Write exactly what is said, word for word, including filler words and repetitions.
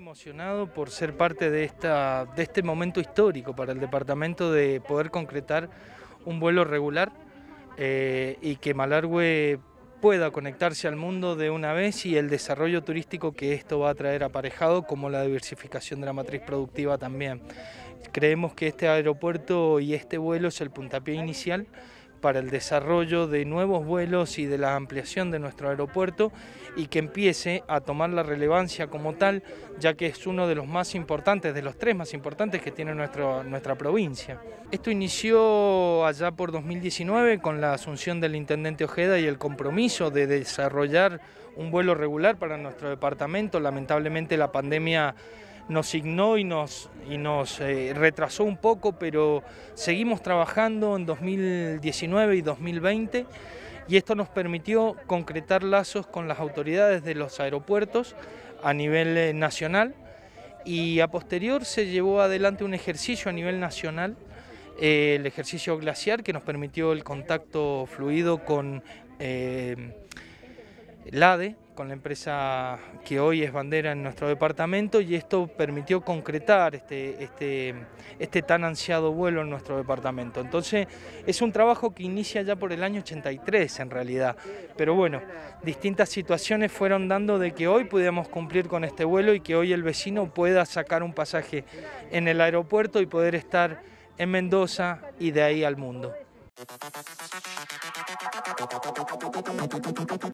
emocionado por ser parte de, esta, de este momento histórico para el departamento de poder concretar un vuelo regular eh, y que Malargüe pueda conectarse al mundo de una vez y el desarrollo turístico que esto va a traer aparejado, como la diversificación de la matriz productiva también. Creemos que este aeropuerto y este vuelo es el puntapié inicial para el desarrollo de nuevos vuelos y de la ampliación de nuestro aeropuerto y que empiece a tomar la relevancia como tal, ya que es uno de los más importantes, de los tres más importantes que tiene nuestro, nuestra provincia. Esto inició allá por dos mil diecinueve con la asunción del intendente Ojeda y el compromiso de desarrollar un vuelo regular para nuestro departamento. Lamentablemente la pandemia nos signó y nos, y nos eh, retrasó un poco, pero seguimos trabajando en dos mil diecinueve y dos mil veinte y esto nos permitió concretar lazos con las autoridades de los aeropuertos a nivel eh, nacional y a posterior se llevó adelante un ejercicio a nivel nacional, eh, el ejercicio glaciar, que nos permitió el contacto fluido con eh, LADE, con la empresa que hoy es bandera en nuestro departamento, y esto permitió concretar este, este, este tan ansiado vuelo en nuestro departamento. Entonces es un trabajo que inicia ya por el año ochenta y tres en realidad, pero bueno, distintas situaciones fueron dando de que hoy pudiéramos cumplir con este vuelo y que hoy el vecino pueda sacar un pasaje en el aeropuerto y poder estar en Mendoza y de ahí al mundo.